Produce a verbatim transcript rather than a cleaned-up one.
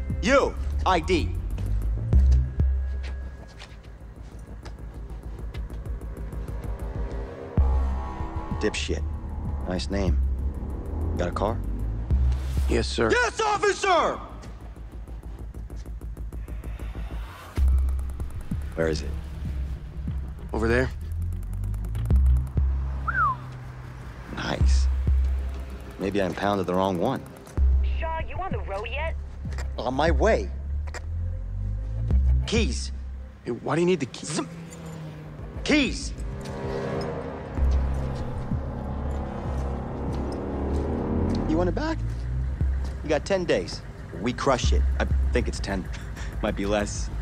You, I D. Dipshit. Nice name. Got a car? Yes, sir. Yes, officer! Where is it? Over there. Nice. Maybe I impounded the wrong one. Shaw, you on the road yet? On my way. Keys. Hey, why do you need the key? Some... Keys! You want it back? You got ten days. We crush it. I think it's ten. Might be less.